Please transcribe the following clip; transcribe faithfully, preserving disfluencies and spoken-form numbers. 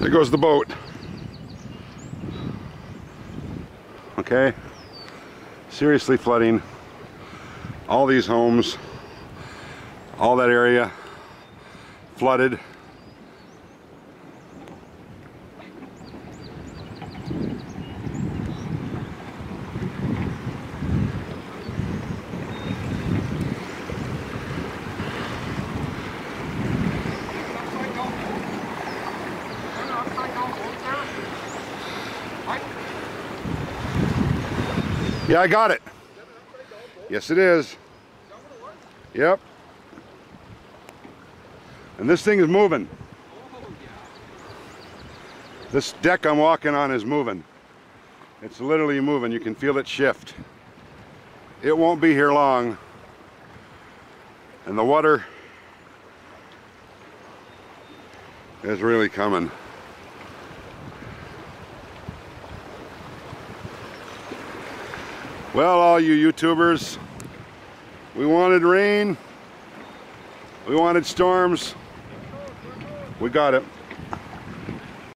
There goes the boat. Okay, seriously flooding all these homes, all that area flooded. Yeah, I got it. Yes, it is. Yep. And this thing is moving. This deck I'm walking on is moving. It's literally moving. You can feel it shift. It won't be here long. And the water is really coming. Well, all you YouTubers, we wanted rain, we wanted storms, we got it.